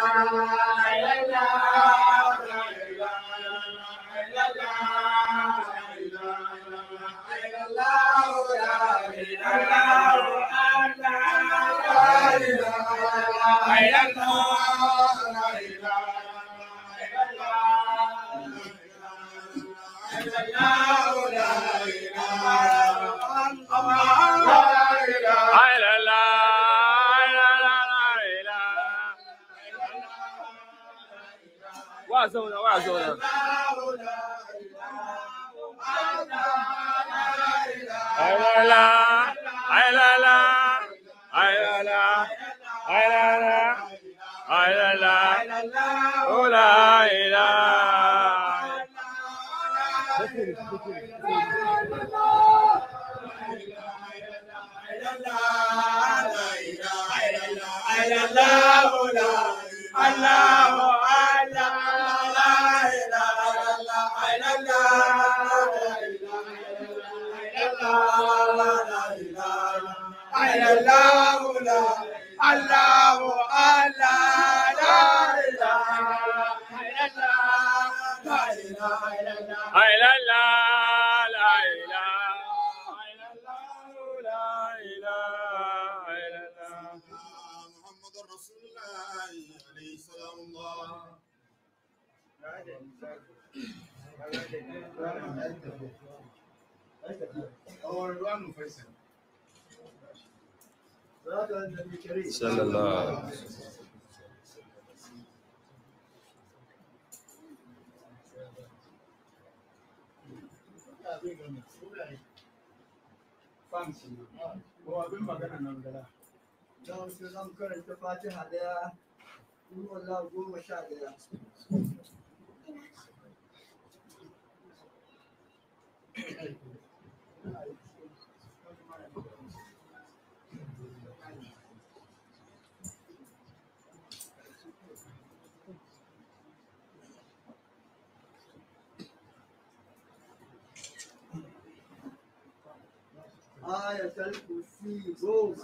صلى الله zan karanta fatiha daya Allah 11 ayatul kursi 10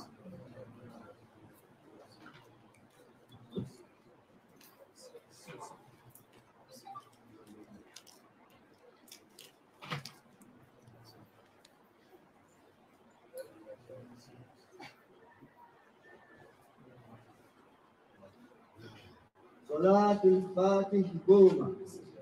صلاة الفاتح 10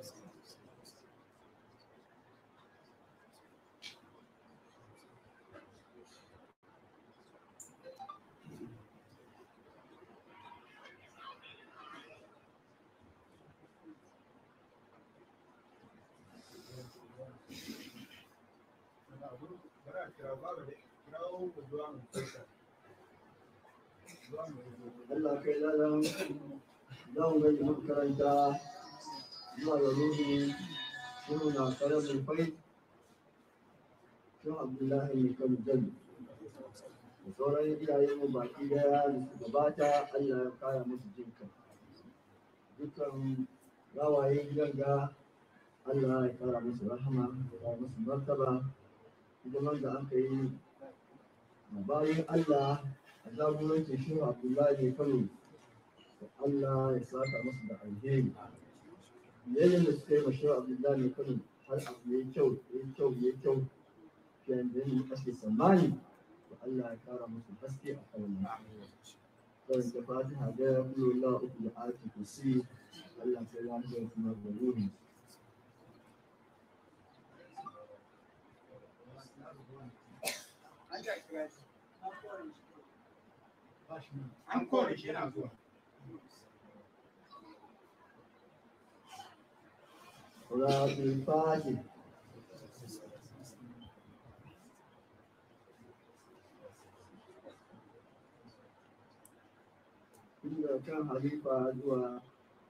Allah kai lalan zan ga makaranta zuwa ga ruhi suna karamin fai shi Abdullahi ne kan jami da sauran iyayen mu baki daya da su gabata Allah ya kara musu jinka dukkan gawayen gidan ga Allah ya kara musu rahama ya kara musu martaba hidiman da aka yi bayan Allah a jagorancin shi Abdullahi Kano Allah ya saka musu da alheri yayin da suka yi mashi Abdullahi Kano har abu yayi kyau fiye da yadda ake tsammani to Allah ya kara musu haske a kan wannan sai da Fatiha da ya kullu Allah uku da ayati kursi Allah sai ya musu kuma da ruhi an kore shi yana zuwa صلاة الفاتح inda kan halifa zuwa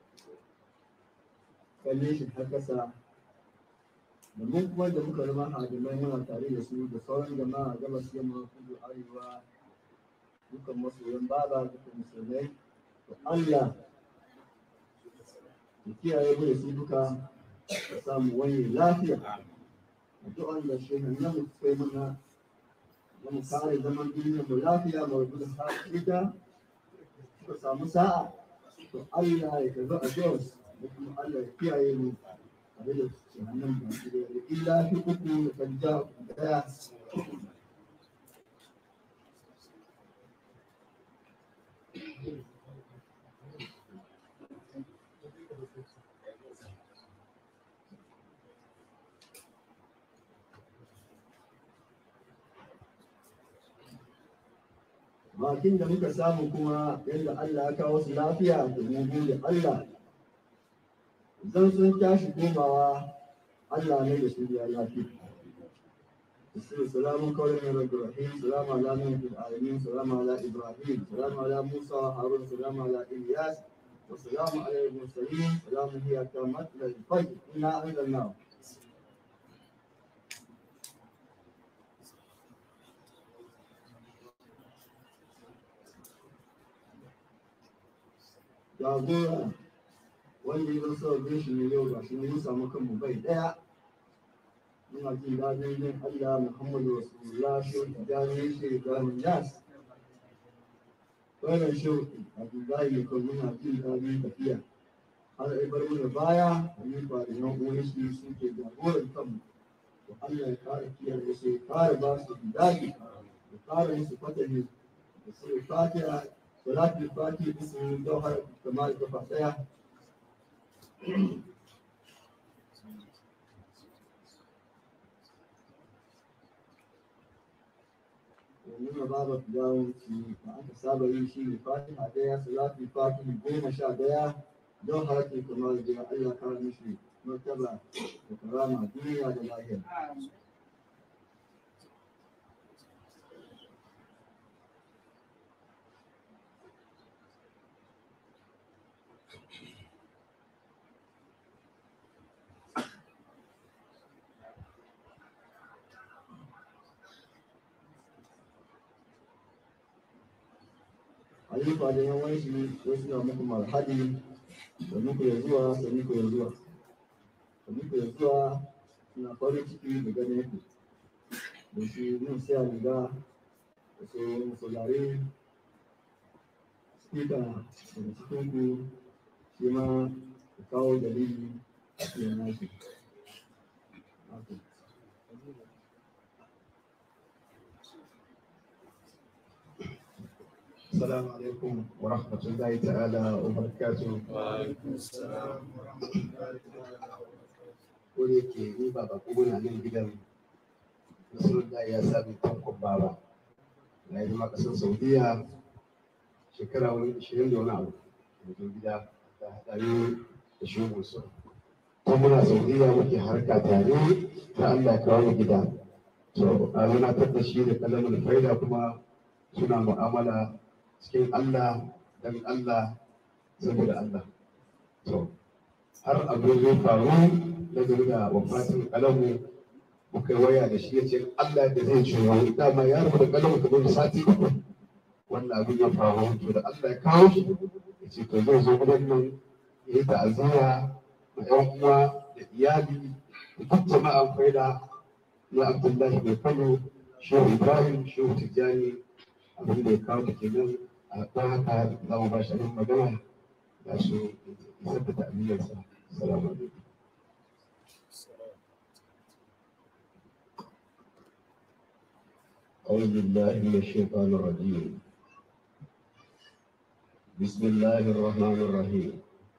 kalle shi har kasa da mun kuma da muka zama hadimai muna tare da su da sauran jama'a gabas yamma kudu arewa dukkan masoyan baba dukkan musulmai to Allah ya kiyaye mu da su duka da samu wani lafiya addu'an da shehan nan mu kai mana da mu kare zaman duniyar mu lafiya mu rubuta hakika suka samu sa'a to Allah ya karbi addu'ar da kuma Allah ya kiyaye mu a da su hannun ba su da illa fi uku da kanja daya bakin da muka samu kuma yadda Allah ya kawo su lafiya da mu gode Allah zan sun tashi komawa Allah ne da su ya lafiya salamun kawai na Ibrahim salamu ala nuhu alamin salamu ala Ibrahim salamu ala Musa Harun salamu ala Ilyas wa salamu ala al-mursalin salamu hiya kamat lil fajr inna anzalnahu jagora wanda ya zama bin shi ne yau ga shi ne mun samu kanmu bai daya muna jin daɗin yin Allah Muhammadu Rasulullah shi da jami'in shi da Yas wannan shi Abdullahi ne kuma muna jin daɗin tafiya har ai bar mu da baya ni ba da yan uwan shi suke jagoran kanmu to Allah ya kare kiyaye su ya kare ba su daɗi ya kare musu fatani da su fatiha صلاة الفاتحة باسم الجوهر كمال الفاتحة ومن باب التجاوز فأنت سابق شيء الفاتحة ديا صلاة الفاتحة بين شادية جوهر كمال الجوهر الله كان مشي مرتبة وكرامة الدنيا للآخرة ayyuka da yawan shi wasu na muku marhadi da muku ya zuwa da muku ya zuwa da muku ya zuwa suna farin ciki da ganin ku da shi mun sai riga da su musulare spika daga cikin ku shi ma da kawo dalili a cikin nashi السلام عليكم ورحمة الله تعالى وبركاته. وعليكم السلام ورحمة الله Ko da yake ni ba bako bane nan gidan Nasrullah ya sami tankon baba. Na yi zama ƙasar Saudiya shekara wani 20 da wani abu. Mutum gida da haɗari da shugun su. Tun muna Saudiya muke harka tare ta Allah ya kawo mu gida. To a zana da shi da kalamin faida kuma suna mu'amala cikin Allah dan Allah saboda Allah. To har abu zai faru da game da wafatin kalamu muka waya da shi ya ce Allah da zai ciwo dama ya rubuta kalamu kamar da sati uku wannan abin ya faru to da Allah ya kawo shi ya ce to zai zo gidan nan ya yi ta'aziyya ma ƴan uwa da iyali da duk jama'an faida na Abdullahi mai Kano Shehu Ibrahim Shehu Tijjani abin da ya kawo da kenan a don haka za mu ba shi nan magana ga su isar da ta'amiyarsa. Assalamu alaikum. أعوذ بالله من الشيطان الرجيم. بسم الله الرحمن الرحيم.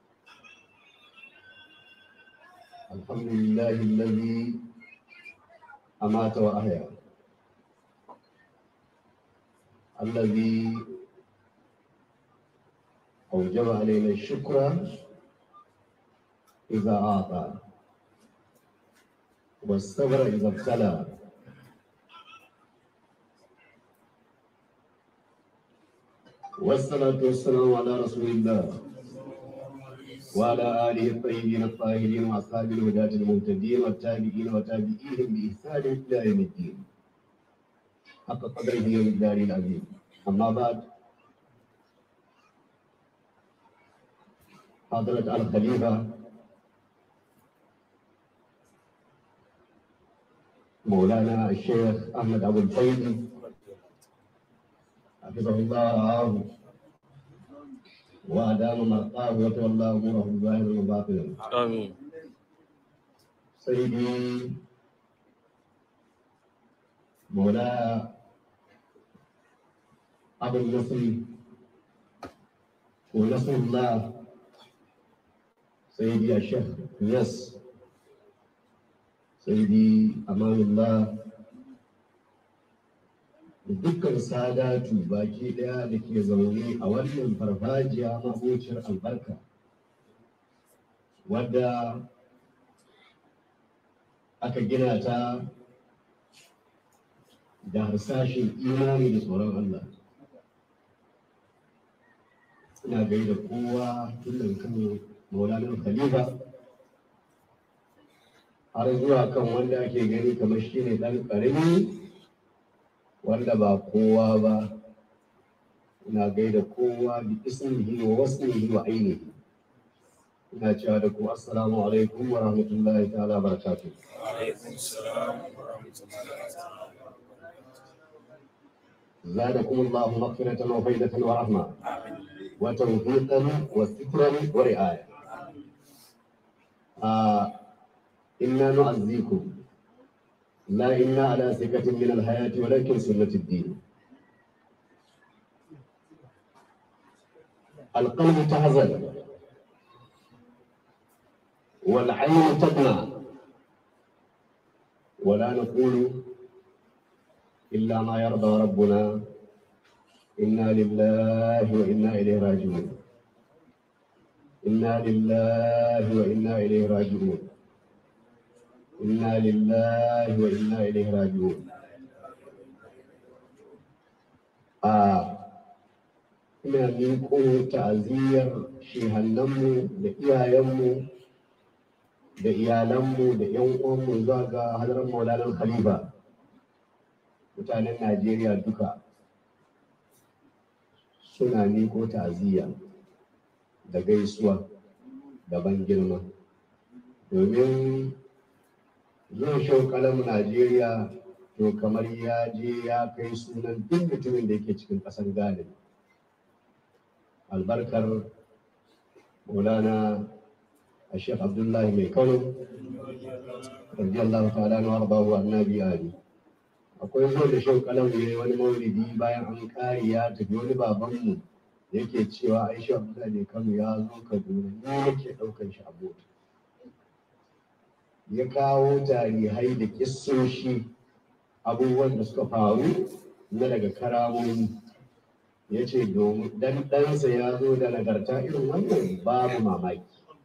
الحمد لله الذي أمات وأحيا، الذي أوجب علينا الشكر إذا أعطى والصبر إذا ابتلى، والصلاة والسلام على رسول الله وعلى آله الطيبين الطاهرين وأصحابه الهداة المهتدين والتابعين وتابعيهم بإحسان إلى يوم الدين حق قدره ومقداره العظيم. أما بعد، حضرة الخليفة مولانا الشيخ أحمد أبو الفيض حفظه الله ورعاه، وأدام مرقاه وتولى أموره ظاهرا وباطنا. آمين. سيدي مولاي أبو النصر ونصر الله سيدي الشيخ ياس سيدي أمان الله dukkan sadatu baki daya da ke zaune a wannan farfajiya mabocin albarka wadda aka gina ta da harsashin imani da tsoron Allah. Ina gaida kowa tun daga kan maulanar khalifa har zuwa kan wanda ake gani kamar shi ne ɗan ƙarami wanda ba kowa ba. Ina gaida kowa bi ismihi wa wasmihi wa ainihi. Ina cewa da ku assalamu alaikum wa rahmatullahi ta'ala wa barakatuh. وعليكم السلام ورحمة الله وبركاته. زادكم الله مغفرة وفيدة ورحمة آمين. وتوفيقا وسترا ورعاية. إنا نعزيكم لا إنا على سكة من الحياة ولكن سنة الدين. القلب تحزن والعين تدمع ولا نقول إلا ما يرضى ربنا. إنا لله وإنا إليه راجعون. إنا لله وإنا إليه راجعون. إنا لله وإنا إليه راجعون. ina miƙo ta'aziyar shehannanmu da iyayenmu da iyalanmu da 'yan uwanmu zuwa ga hadarar maulanar khalifa mutanen Najeriya duka suna miƙo ta'aziyya da gaisuwa da ban girma domin zuwan shauƙalan Najeriya to kamar ya je ya kai sunan duk mutumin da yake cikin ƙasar Ghana. Albarkar Maulana Sheikh Abdullahi Mai Kano radiyallahu ta'ala na warbahu annabi ali. Akwai zuwa da shauƙalan ne wani maulidi bayan an ƙare ya tafi wani babanmu yake cewa Aisha Abdullahi Mai Kano ya zo Kaduna ne yake ɗaukar shi a mota. Ya kawo tarihai da kissoshi abubuwan da suka faru na daga karamomi. Ya ce domin dan ɗansa ya zo da nagarta irin wannan babu mamaki.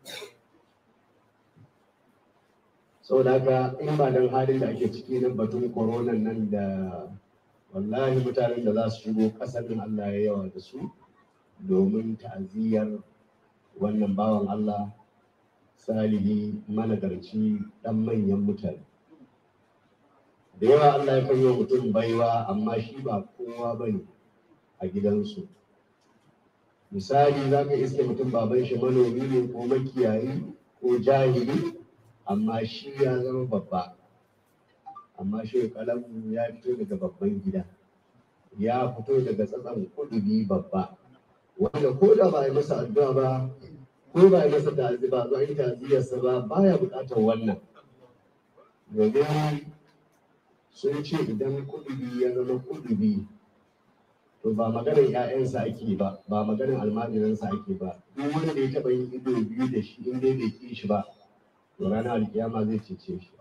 Sau da haka in ba don halin da ake ciki na batun koronan nan da wallahi mutanen da za su shigo ƙasar nan Allah ya yawa da su domin ta'aziyyar wannan bawan Allah salihi managarci ɗan manyan mutane. Da yawa Allah ya kan yi mutum baiwa amma shi ba kowa ba ne a gidansu. Misali za ka iske mutum baban shi manomi ne ko makiyayi ko jahili amma shi ya zama babba. Amma shi kalamu ya fito daga babban gida, ya fito daga tsatsan kudubi babba, wanda ko da ba a yi masa addu'a ba ko ba a yi masa ta'azi ba zuwa yi ta'aziyarsa ba baya buƙatar wannan. Domin sun ce idan kudubi ya zama kudubi to ba maganar 'ya'yansa ake ba, ba maganar almajiransa ake ba. Duk wanda ya taɓa yin ido biyu da shi in dai bai ƙi shi ba to ranar alkiyama zai cece shi.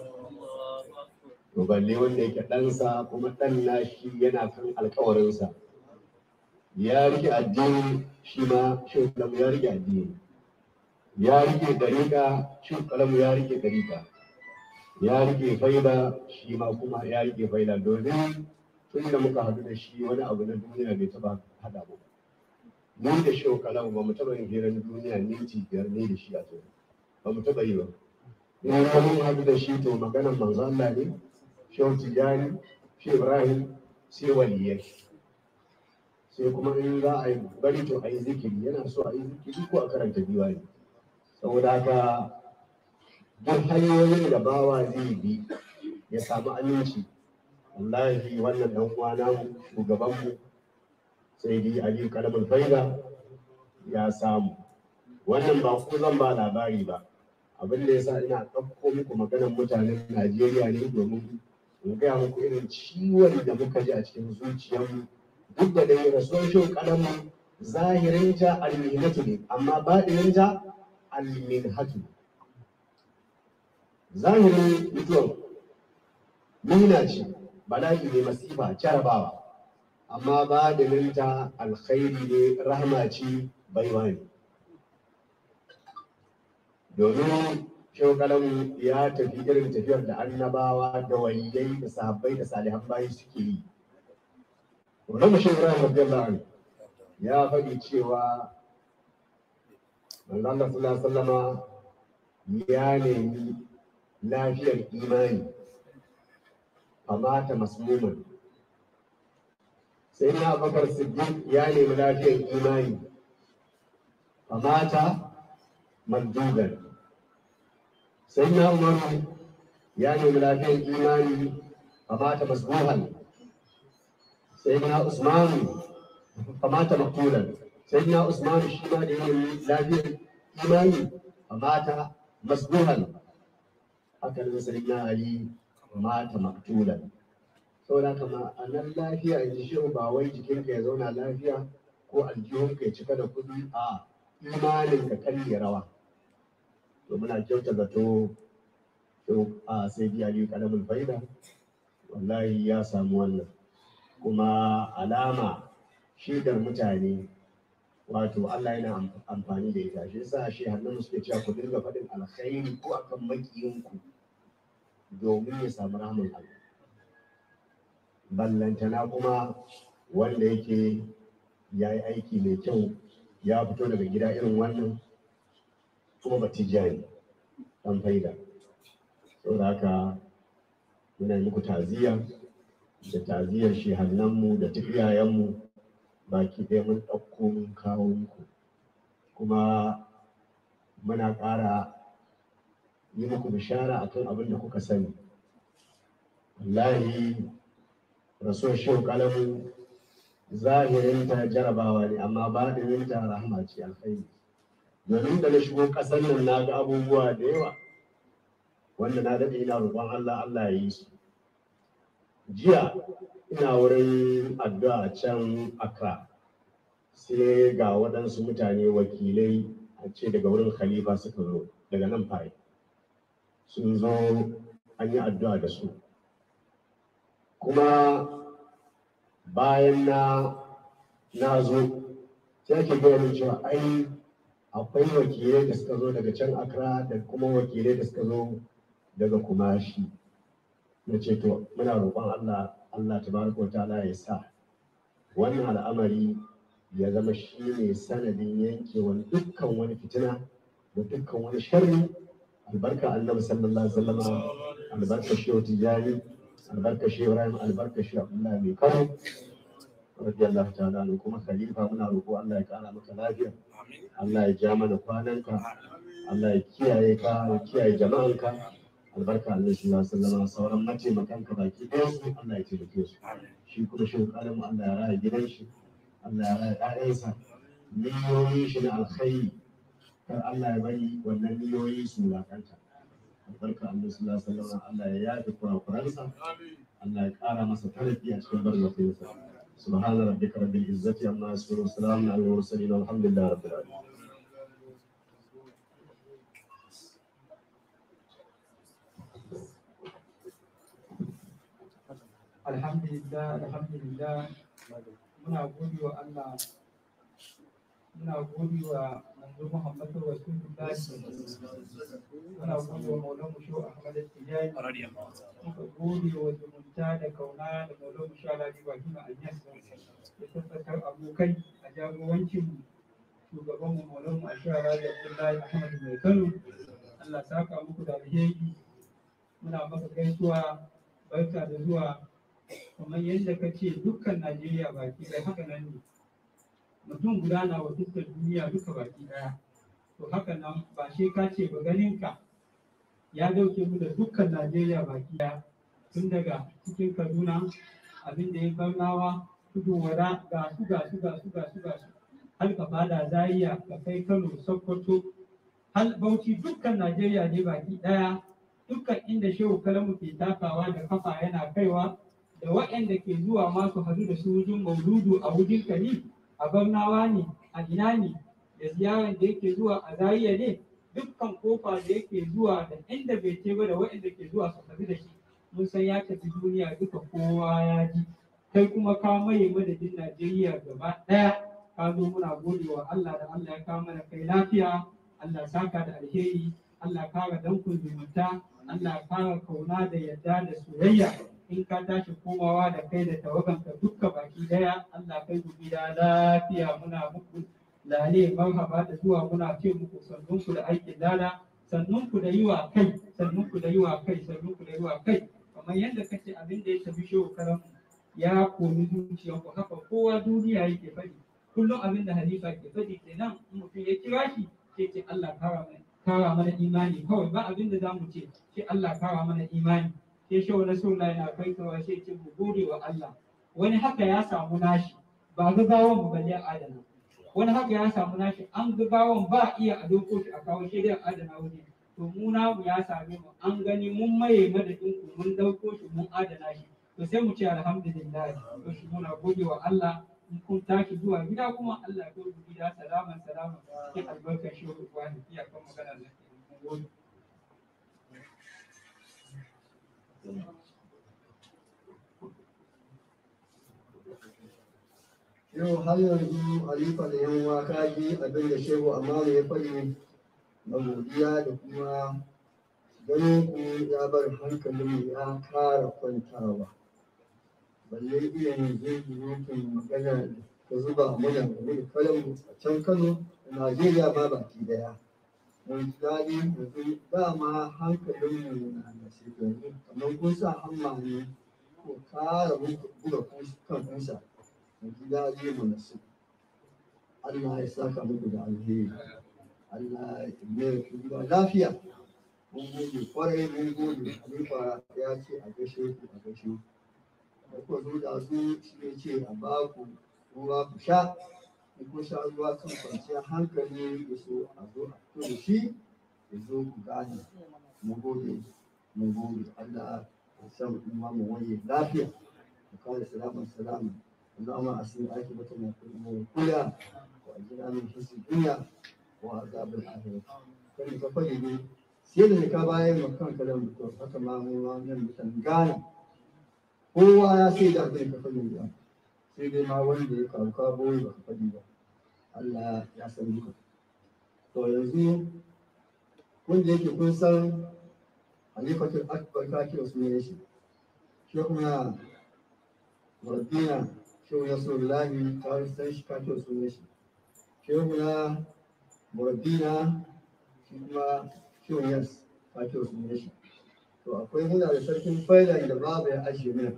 To balle wanda yake ɗansa kuma ɗan nashi yana kan alkawarinsa ya rike addini, shi ma shi kalamu ya rike addini, ya rike dariƙa, shi kalamu ya rike dariƙa, ya rike faida, shi ma kuma ya rike faida. Domin tun da muka haɗu da shi wani abu na duniya bai taɓa haɗa mu. Ni da shi kalamu ba mu taɓa yin hirar duniya minti 5 ne da shi a tsaye, ba mu taɓa yi ba. In mun haɗu da shi to maganar manzo Allah ne, Shehu Tijjani, Shehu Ibrahim, sai waliyai. Sai kuma in za a yi bari to a yi zikiri, yana so a yi zikiri ko a karanta diwani. Saboda haka duk hanyoyin da bawa zai bi ya samu aminci, wallahi wannan ɗan uwa namu shugabanmu sai dai Ali Kalamul Faida ya samu. Wannan ba ku zan ba labari ba, abin da yasa ina ɗauko muku maganar mutanen Najeriya ne domin in gaya muku irin ciwon da muka ji a cikin zuciyarmu. Duk da dai rasuwar Shehu Kalamu zahirinta alminhatu ne, amma baɗininta alminhatu. Zahirin mutuwar nuna ce, bala'i ne, masifa, jarabawa, amma baɗininta alkhairi ne, rahama ce, baiwa ne. Domin Shehu Kalamu ya tafi irin tafiyar da annabawa da waliyai da sahabbai da salihan bayi suke yi. Wannan Shehu Ibrahim radiyallahu anhu ya faɗi cewa manzon Allah sallallahu alaihi wasallama ya nemi lafiyar imani, famata masmuman. Sai na Abubakar Siddiq ya nemi lafiyar imani, famata mandugan. Sai na Umaru ya nemi lafiyar imani, famata masbuhan. Sai na Usmanu famata makulan. Sai na Usmanu shi ma da ya nemi lafiyar imani, famata masbuhan. Haka nan sai na Ali mata maktulan. Saboda kama a nan lafiya in ji shehu ba wai jikinka ya zauna lafiya ko aljihunka ya cika da kuɗi, a imaninka kan ya rawa. To muna kyauta zato a sai biya Ali Kalamul Faida wallahi ya samu wannan, kuma alama shaidar mutane, wato Allah yana amfani da ita. Shi yasa shi hannun suke cewa ku dinga faɗin alkhairi ko akan makiyinku domin ya samu rahman Allah. Ballantana kuma wanda yake ya yi aiki mai kyau, ya fito daga gida irin wannan, kuma ba tijani ɗan faida. Saboda haka muna muku taziya da taziyar shehannanmu da tafiyayenmu baki ɗaya mun ɗauko mun kawo muku, kuma muna ƙara yi muku bishara akan abin da kuka sani. Wallahi rasuwar Shehu Kalamu zahirinta jarabawa ne, amma baɗininta rahama ce, alkhairi. Domin da na shigo ƙasar nan na ga abubuwa da yawa wanda na daɗe ina roƙon Allah, Allah ya yi su. Jiya ina wurin addu'a a can Accra, sai ga waɗansu mutane wakilai a ce daga wurin Khalifa suka zo daga nan fai, sun zo an yi addu'a da su. Kuma bayan na zo sai ake gaya min cewa ai akwai wakilai da suka zo daga can Accra da kuma wakilai da suka zo daga Kumashi. Na ce to muna roƙon Allah tabaraka wa ta'ala ya sa wannan al'amari ya zama shi ne sanadin yankewan dukkan wani fitina da dukkan wani sharri. Albarka Annabi sallallahu alaihi wasallam, albarka Shehu Tijani, albarka Shehu Ibrahim, albarka Shehu Abdullahi mai Kano radiyallahu ta'ala anhu. Kuma Khalifa muna roƙo Allah ya ƙara maka lafiya, Allah ya ja mana kwananka, Allah ya kiyaye ka, ya kiyaye jama'anka. Albarka Allah sallallahu alaihi wasallam, sauran mataimakanka baki ɗaya su Allah ya taimake su. Shi kuma Shehu Kalamu Allah ya raya gidan shi, Allah ya raya ƴaƴansa, niyoyin shi na alkhairi kar Allah ya bari wannan niyoyi su wulakanta. Albarka Allah sallallahu alaihi wasallam, Allah ya yafe kurakuransa, Allah ya ƙara masa tarihi a cikin barzafinsa. Subhana rabbika rabbil izzati amma yasifun, salamun alal mursalin, walhamdulillahi rabbil alamin. Alhamdulillah, muna gode wa Allah, muna gode wa manzo Muhammadu Rasulullah, muna gode wa Maulana Shehu Ahmad Tijani, muka gode wa zumunta da kauna da Maulana Shehu Alhaji Ibrahim Anyas da tabbatar abokai a jagorancin shugabanmu Maulana Shehu Alhaji Abdullahi Ahmad mai Kano. Allah saka muku da alheri, muna maka gaisuwa, barka da zuwa. Kamar yadda ka ce dukkan Najeriya baki ɗaya, haka nan ne mutum guda na wa dukkan duniya duka baki ɗaya. To haka nan ba shi ka ce ba, ganinka ya dauke mu da dukkan Najeriya baki ɗaya, tun daga cikin Kaduna, abin da ya Barnawa, Tudun Wada, ga su har ka fada Zaria ka kai Kano Sokoto har Bauchi dukkan Najeriya ne baki ɗaya dukkan inda Shehu Kalamu ke takawa da kafa yana kaiwa da waɗanda ke zuwa masu hadu da su wujin mauludu a wujin kani a Barnawa ne a ina ne da ziyarar da yake zuwa a Zaria ne dukkan kofa da yake zuwa da inda bai ce ba da waɗanda ke zuwa su hadu da shi mun san ya tafi duniya duka kowa ya ji kai kuma ka maye madadin Najeriya gaba ɗaya ka zo muna gode wa Allah da Allah ya kawo mana kai lafiya Allah saka da alheri Allah kara dankun zumunta Allah kara kauna da yadda da soyayya in ka tashi komawa da kai da tawaganka dukka baki daya Allah kai ku gida lafiya muna muku lale marhaba da zuwa muna ce muku sannunku da aikin lada sannunku da yiwa kai sannunku da yiwa kai sannunku da yiwa kai kamar yadda kace abin da ya tafi shehu karam ya komi zuciyarku haka kowa duniya yake faɗi kullum abin da halifa ke faɗi kenan in mutum ya kira shi sai ce Allah kara mana imani kawai ba abin da zamu ce sai Allah kara mana imani sai shehu rasulullah yana kaitawa sai ce mu gode wa Allah wani haka ya samu nashi ba gaggawan mu balle adana wani haka ya samu nashi an gaggawan ba iya a doko shi a kawo shi da adana wani to mu namu ya same mu an gani mun maye madadin ku mun dauko shi mun adana shi to sai mu ce alhamdulillah to shi muna gode wa Allah in kun tashi zuwa gida kuma Allah ya ku gida salaman sai albarkar shi wani iya kan magana da ke gode yau har yanzu halifa da yan waka ji abin da shehu amanu ya faɗi na godiya da kuma ganin ku ya bar hankalin ya kara kwantawa balle irin zuzurutun magana ta zuba mana game da kalan a can Kano da Najeriya ma baki daya mun ji daɗi yanzu dama hankalin mu na da shekaru kamar kun sa hamma ne ko kara buga kan kunsa mun ji daɗi mu na su Allah ya saka muku da alheri Allah ya mai ku da lafiya mun gode kwarai mun gode Halifa ya ce a gaishe ku a gaishe ku da ku zo da su shi ne ce a ba ku ruwa ku sha in kun sha ruwa kan kwanciyar hankali ya so a zo a fito da shi ya zo ku gane mun gode Allah ya san kuma mu wani lafiya ku kare salama اللهم أحسن عاقبتنا في الأمور كلها وأجرنا من خزي الدنيا وعذاب الآخرة كان كفاية سيدنا كباية مكان كلام دكتور haka ma mu wannan mutan Ghana kowa ya sai da abin kafani da sai dai ma wanda ya kawo kabo ba kafani ba Allah ya san duka to yanzu kun da yake kun san Halifatul Akbar kake wasu ne shi kuma Rabbina shehu Nasrullahi ta san shi kake wasu ne shi shehu na Rabbina shi kuma shehu Yas kake wasu ne shi to akwai muna da sarkin failan da babu ya ajiye mana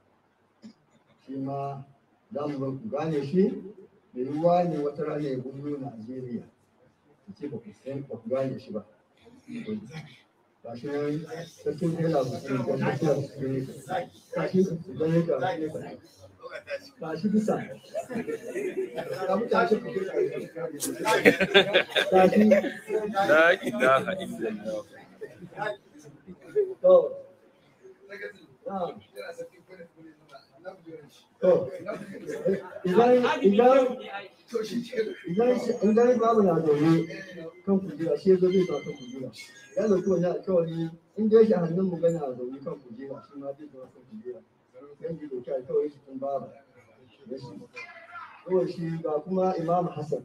shi ma za mu ku gane shi da ruwa ne wata rana ya gudu Najeriya ku ce ba ku gane shi ba ga shi nan sarkin faila ba su da tafiya su ne ka shi su gane ka ka shi bisa ka mutace ku ka shi la ilaha illallah to idan babu na zaune kan kujera shi zo zai kan kujera ya dauki wani alkawari in dai shi hannun mu gana zaune kan kujera shi ma zai zama kan kujera yan ji dauki alkawari shi tun babu da shi kawai shi ga kuma Imam Hassan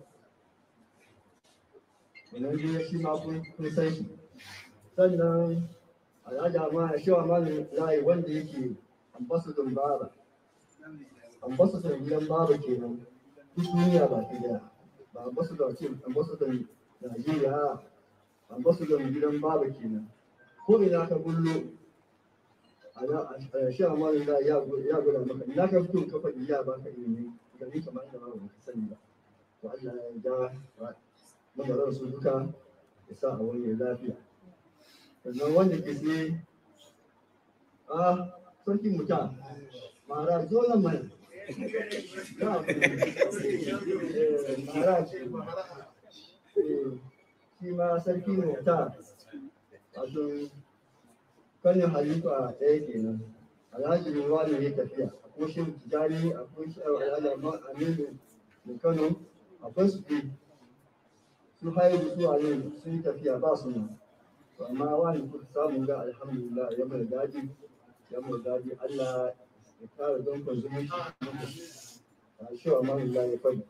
wannan dai shi ma kun san shi sannan alhaji ma shi wa malam zai wanda yake ambassador baba ambassador gidan baba kenan duk duniya ba ke da ba ambassador ce ambassador Najeriya ambassador gidan baba kenan ko ina ka bullo a shi wa malam zai ya gwada maka ina ka fito ka faɗi ya baka ilimi da ni kamar da ba ka sani ba to Allah ya ja magaran su duka ya sa a wani lafiya sannan wanda ke sai sarkin mutum mara zo nan mai shi ma sarki ne ta wato kanin halifa ɗaya kenan alhaji ruwa ne ya tafiya akwai shi tijani akwai shi alhaji aminu da kano akwai su haihu su aliyu sun yi tafiya ba su nan amma wani kuka samu ga alhamdulillah ya mai daɗi Allah ya kare don kan zumunci a shi wa mahullah ya fadi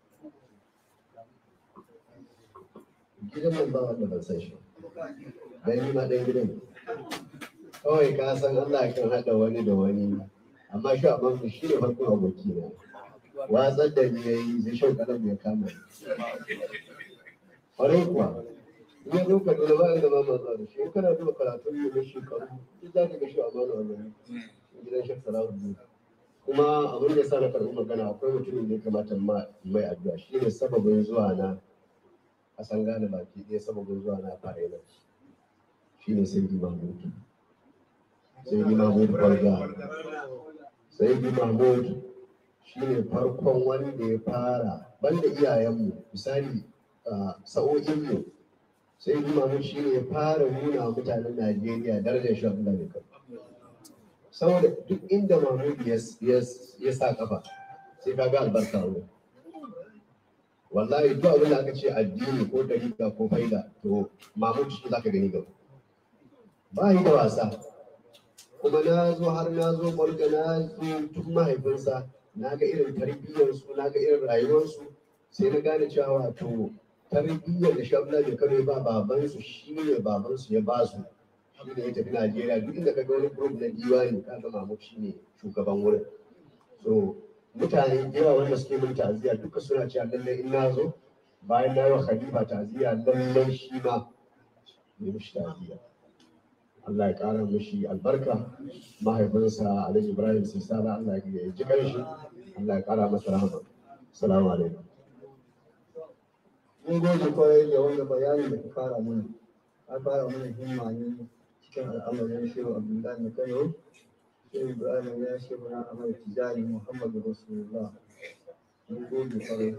gidan nan ba wanda ban san shi dan yi ma dan gidan kawai ka san Allah kan haɗa wani da wani amma shi a mamu shi ne farkon aboki na watsar da ni yayi zai shau kalam ya kama ƙwarai kuwa in ya zo ka dole ba da mama zuwa da shi in kana duba karatun mu na shekaru duk za ka ga shi a mana wannan gidan shek salahuddin kuma abin da ya sa na karɓi magana akwai mutumin da ya kamata mai addu'a shi ne sababin zuwa na a san gane baki ɗaya sababin zuwa na fara yana shi ne sai bi mahmud barga sai bi mahmud shi ne farkon wanda ya fara banda iyayenmu misali sa'o'inmu sai bi mahmud shi ne ya fara nuna mutanen najeriya darajar shi abdullahi kan saboda duk inda mahmud ya sa kafa sai ka ga albarka wurin wallahi duk abin da aka ce addini ko dariƙa ko faida to mahmud shi za ka gani gaba ba yi da wasa kuma na zo ƙwarga na zo tun mahaifinsa na ga irin tarbiyyarsu na ga irin rayuwarsu sai na gane cewa wato tarbiyyar da shabla da kano ba babansu shi ne babansu ya ba su shi ne ya tafi najeriya duk inda ka ga wani group na diwani ka ga mahmud shi ne shugaban wurin so mutane da yawa wanda suke min ta'aziyya duka suna cewa lallai in na zo bayan na yi wa khalifa ta'aziyya lallai shi ma ne mishi ta'aziyya Allah ya ƙara mishi albarka mahaifinsa Alhaji Ibrahim Sisala Allah ya ji kanshi Allah ya ƙara masa rahama assalamu alaikum mun gode kwarai da wanda bayanin da ka fara mana an fara mana himma ne cikin al'amarin shehu Abdullahi na Kano shehu Ibrahim ya shehu na Ahmad Tijani Muhammadu Rasulullah mun gode kwarai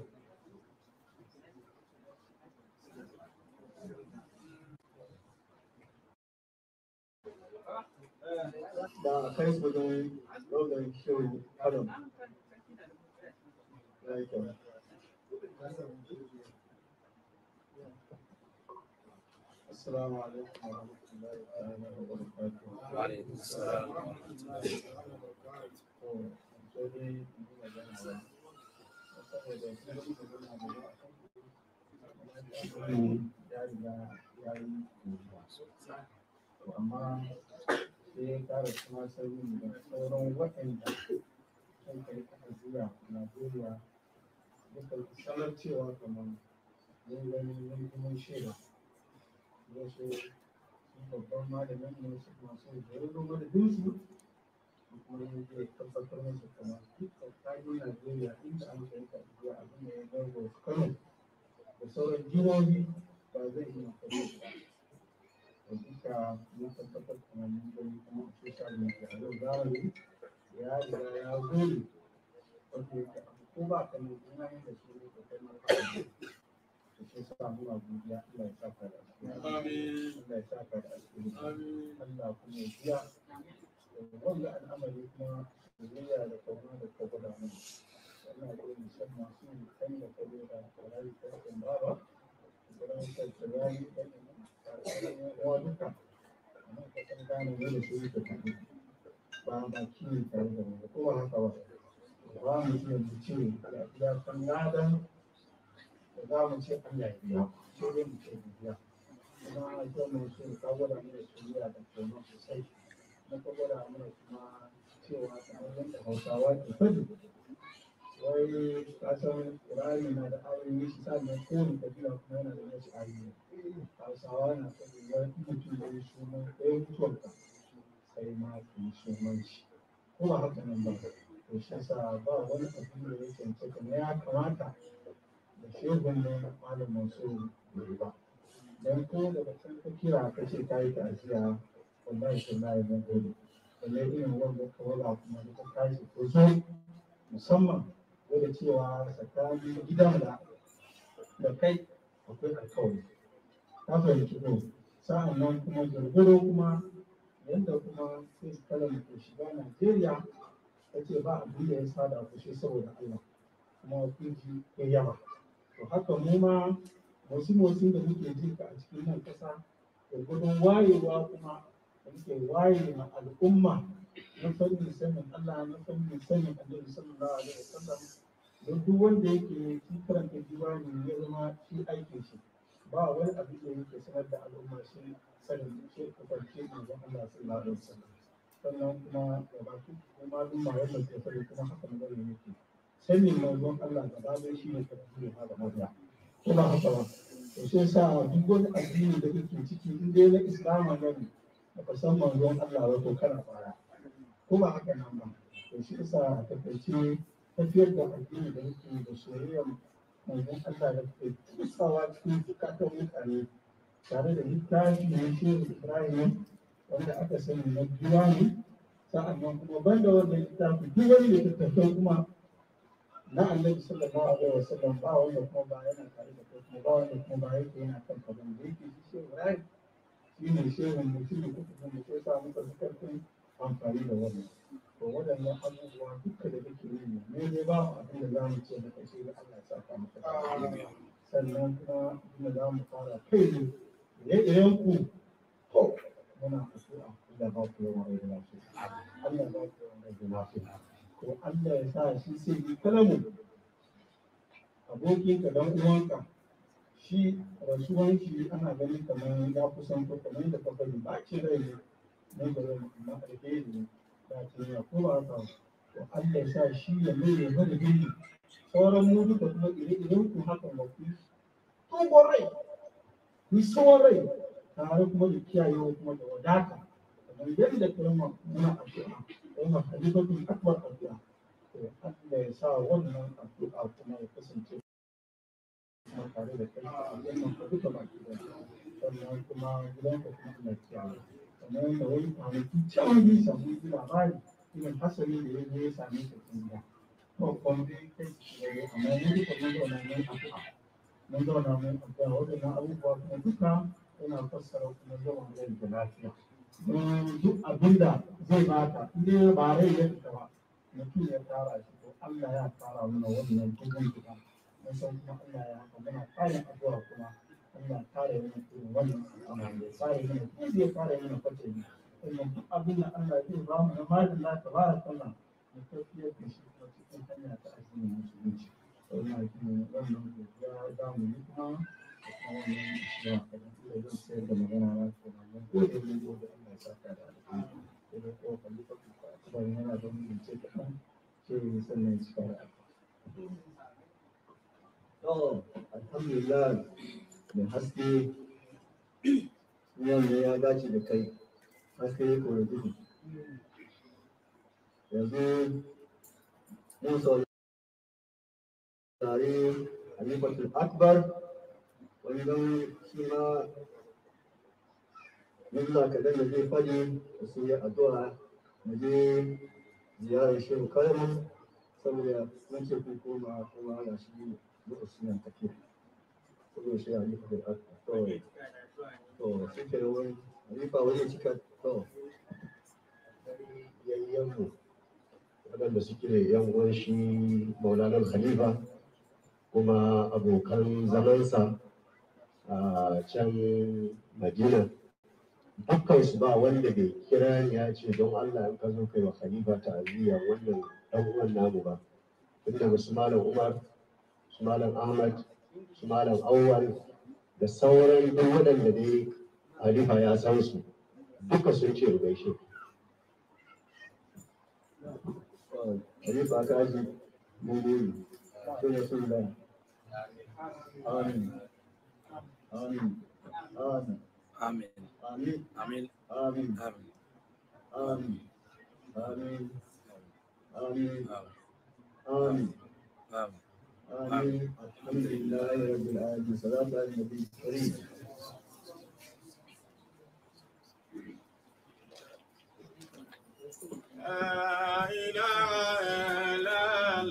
da a kai su wajen ɗaukar shehu Kano ya yi kyau. Assalamu alaikum wa rahmatullahi wa barakatuh. Wa alaikum assalam wa rahmatullahi amma sai ya ƙara kuma sauyin da sauran waɗanda sun kai ta'aziyya a Najeriya duka sanar cewa kamar mun gani mun kuma shaida wasu babban malamin ne su masu da madadinsu kuma yin zai tabbatar musu kamar dukkan ƙa'idun Najeriya inda an kai ta'aziyya abin da ya garba Kano da sauran jihohi ba zai iya kare ba. Duka mun tabbatar kuma mun gani kuma a social media a yau zamani ya riga ya gode wanda yake ko ba ka ne ina yin da shi ne ko kai ma ka ne to shi sa muna godiya Allah ya saka da alheri Allah ya saka da alheri Allah kuma ya biya wanda al'amari kuma soyayya da kauna da ka gwada mana Allah ya yi musamman su kan da kabe da kwarai kan baba da ran ta tsari da wa duka amma ka san gane ne da shi ka tafi ba ba ki tare da mu ko haka ba ba mu ce mu ce ya san ladan da za mu ce Allah ya biya sai dai mu ce biya kuma ita mu ce ka gwada mu da soyayya da kauna sosai na ka gwada mu kuma cewa kamar yadda Hausawa ke faɗi wai ka san Qur'ani na da ayoyi shi sannan kowane kabila kuma yana da wasu ayoyi Hausawa na faɗi wai mutum da ya sunan ɗaya mutuwarka sai ma ka yi sunan shi ko ba haka nan ba to shi yasa ba wani abin da ya cancanta na ya kamata da shehun ne malam Mansur bai ba dan ko daga can ka kira ka ce ka yi ta'aziyya wallahi tallahi mun gode balle irin wanda ka wala kuma da ka tashi ko so musamman da cewa tsakanin gidan da kai akwai alkawari ta fahimci ko sa'an nan kuma gurguro kuma yadda kuma sai kalan ke shiga Najeriya ta ce ba abin da ya sada ku shi saboda Allah kuma kuji ya yaba to haka mu ma motsin da muke jin ka a cikin nan kasa gurgurun wayewa kuma da muke waye ma al'umma na fannin sanin Allah na fannin sanin Annabi sallallahu alaihi wasallam don duk wanda yake shi karanta diwani ya zama shi aikin shi ba wani abin da yake sanar da al'umma shi sanin shi kasance manzon Allah sallallahu alaihi wasallam sannan kuma da baki kuma maluma yadda ke fari kuma haka magana yake sanin manzon Allah gaba da shi ne karatu da mabiya kuma haka ba to sai sa duk wani addini da kake ciki in dai na Islama ne da ka san manzon Allah ba to kana fara kuma haka nan ba to shi yasa a takaice tafiyar da addini da yake da soyayyar manzon Allah da ke tsawa cikin zukatan mutane tare da littafi na Shehu Ibrahim wanda aka sani na diwani sa'annan kuma banda wannan littafi duk wani da tattafai kuma na Annabi sallallahu alaihi wasallam ba wanda kuma ba yana tare da kai kuma ba wanda kuma ba yake yana kan kaban da yake shi Shehu Ibrahim shi ne Shehu mutum da kuma da ke sa muka zukatan amfani da wannan to waɗannan abubuwa duka da kake yi ne dai ba mu abin da za mu ce da kashe da Allah ya saka maka sannan kuma abin da za mu fara kai ne ire-iren ku to muna addu'a Allah ba ku yawan rai da lafiya Allah ba ku yawan rai da lafiya ko Allah ya sa shi sai yi kalamu abokinka dan uwanka shi rasuwan shi ana ganin kamar ya kusan ko kamar da ka bari ba ce rai ne da rai amma alheri ne da ke ya ko ba haka to Allah ya sa shi ya mai ya bari gindi sauran mu duka kuma ire-iren ku hakan ba ku tsohon rai ku tsohon rai tare kuma da kiyayewa kuma da wadata kamar yadda kalma muna addu'a kalma halifatul akbar addu'a to Allah ya sa wannan addu'a kuma ya kasance kuma tare da kai wannan ka duka baki da sannan kuma gidanka kuma Allah ya kiyaye kamar yadda wani kwanaki can yi samu ji labari irin hasali da ya zo ya same ka cikin gida to kuma dai kai shi amma mun duka mun zauna mun addu'a mun zauna mun addu'a waɗannan abubuwa kuma duka yana fassara kuma zaman rai da lafiya duk abinda zai baka inda ba rai ya fita ba mutum ya tara shi to Allah ya tara mana wannan dubin fita mun san kuma Allah ya haka muna tsarin addu'a kuma Allah tare mana irin wannan al'amari ya tsare mana kuma zai tsare mana fatali sannan duk abin da Allah zai ba mu na malin na tabarakallah mu tafiyar da shi kuma cikin hanya ta addinin musulunci wannan shine wannan ya da mu kuma wannan shi ya kada zan sayar da magana na kuma ko da ne da Allah ya saka da alheri da ko kalli ka kuma yana da mun ce kadan sai sannan shi fara to alhamdulillah da haske wanda ya dace da kai haske ya kore duhu yanzu mun saurari halifatul akbar wani don shi ma yanzu kaɗan da zai faɗi da su yi addu'a da je ziyarar shehu kalmu saboda mun ce ku koma kuma ga shi duka suna tafiya saboda shi halifatul akbar to shi ke da wani halifa wani cika to yayyanmu waɗanda suke yan uwan shi maulanar khalifa kuma abokan zamansa a can madina dukkansu ba wanda bai kira ni ya ce don Allah in ka zo kai wa khalifa ta'aziyya wannan dan uwan namu ba tun daga su malam Umar su malam Ahmad su malam Awwal da sauran duk waɗanda dai khalifa ya san su duka sun ce mu gaishe halifa ka ji mun gode sai sun da amin amin amin Amin. amin Amin. amin Amin. amin amin amin Amin. amin Amin. آمين الحمد لله رب العالمين صلاة على النبي الكريم لا إله إلا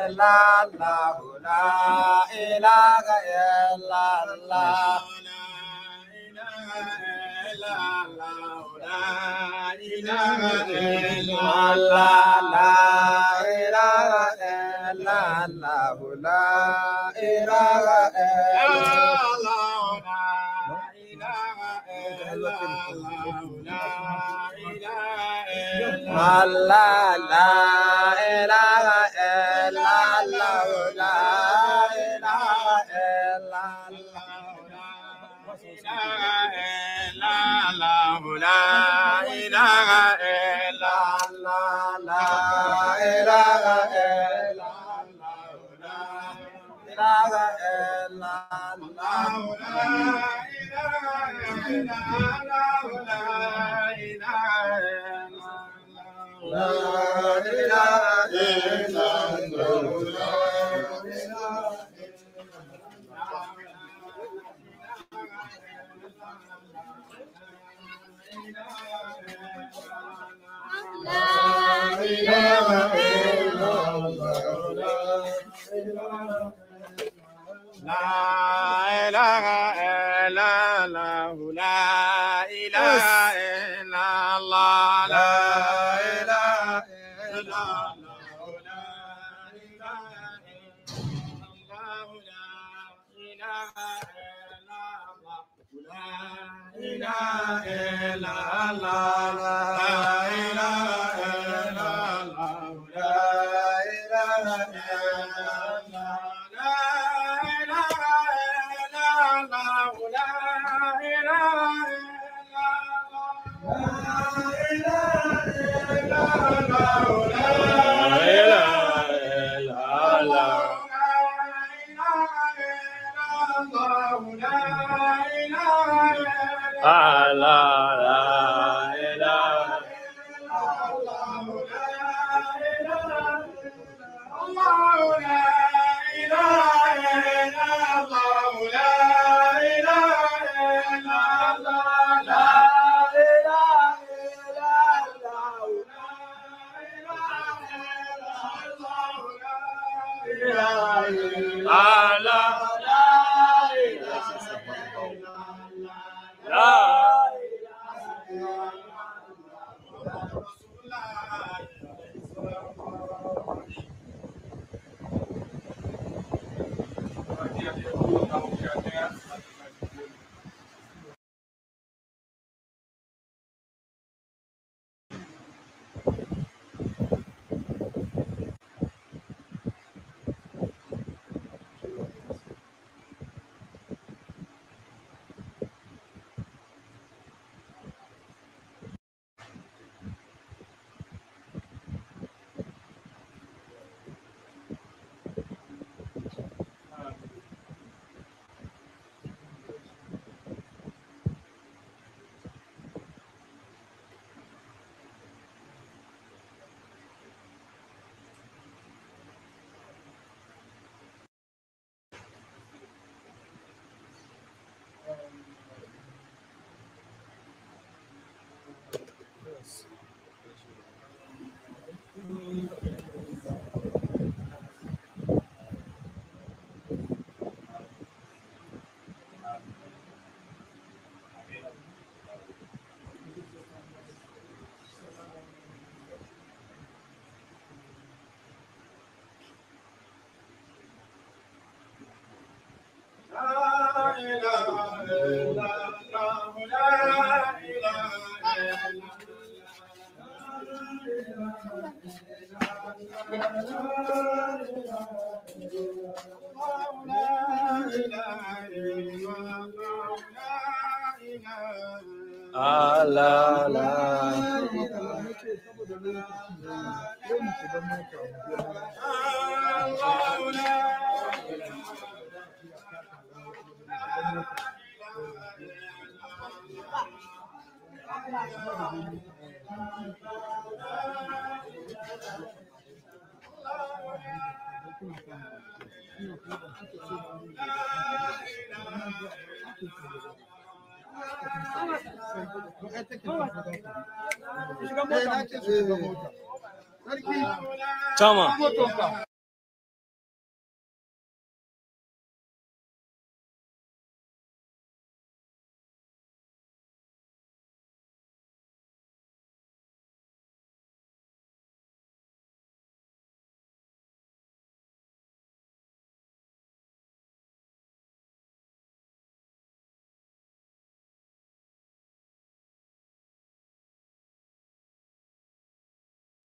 Tama.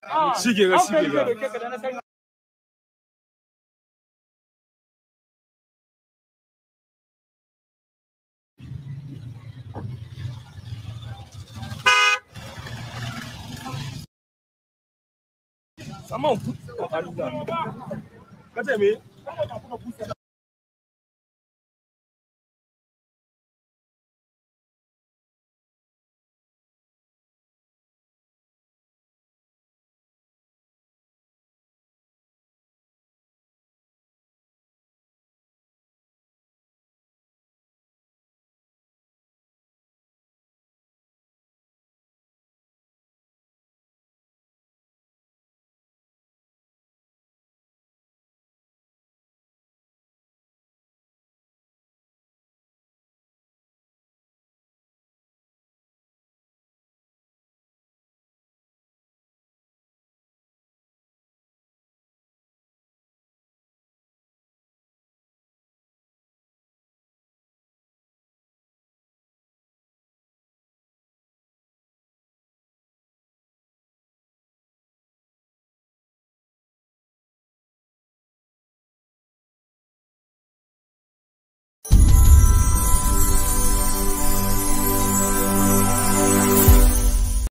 Shige ga shige ga. Sama kace me?